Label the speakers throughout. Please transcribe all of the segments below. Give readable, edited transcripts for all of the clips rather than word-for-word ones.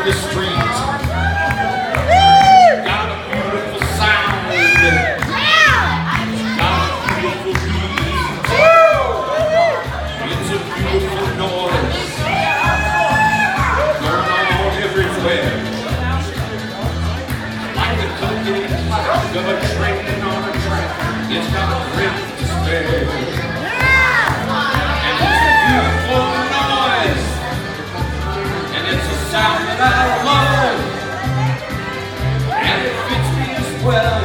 Speaker 1: the street. Got a beautiful sound. Got a beautiful beat. It's a beautiful noise. Going on everywhere. Like the cooking cloud of a train on a track. It's got a great despair. And it's a beautiful noise. And it's a sound that I love. And it fits me as well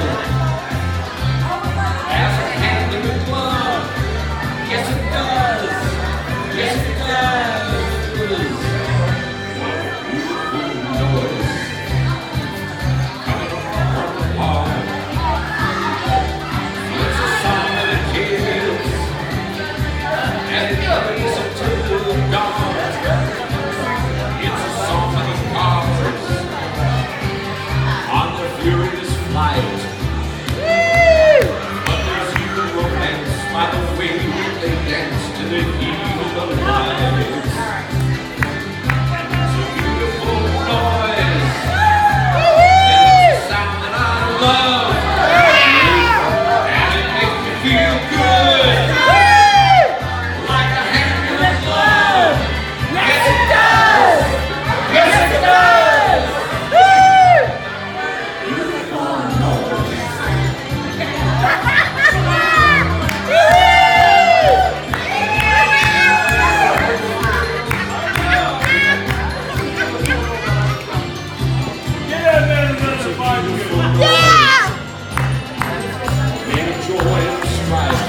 Speaker 1: as a hand in a glove. Yes, it does. Yes, it does. What a beautiful noise coming from the heart. It's a song of the kids, and it plays until dawn. It's a song of the cars on the furious flight. But there's even romance by the way they dance to the heat of the lights. And it's a beautiful noise, and it's a sound that I love, and it makes me feel good, like a hand in a glove. Yes, it does. Yes, it does. Beautiful noise. Made of joy and strife,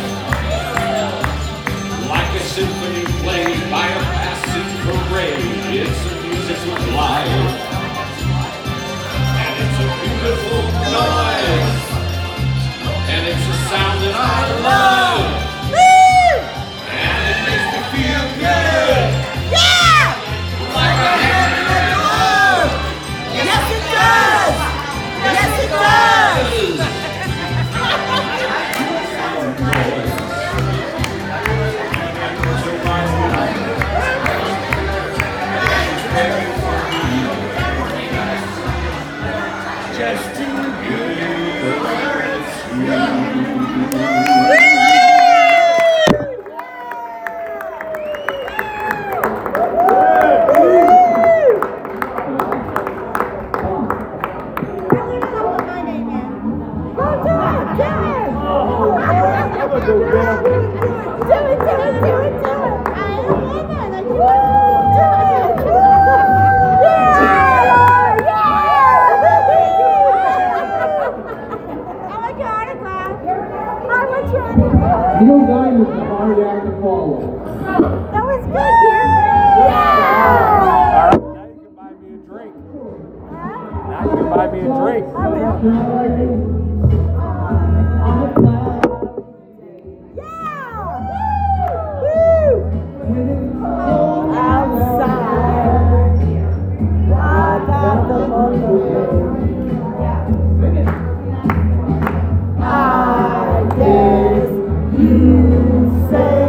Speaker 1: like a symphony played by a passing parade. It's the music of life, and it's a beautiful noise, and it's a sound that I love, and it makes me feel good, like a hand in a glove.
Speaker 2: Yes, it does. Yes, it does.
Speaker 1: Just too
Speaker 3: Neil Diamond is a hard act to follow.
Speaker 2: That was good, dear. Yeah!
Speaker 4: All right, now you can buy me a drink. Now you can buy me a drink.
Speaker 2: I will. I guess you say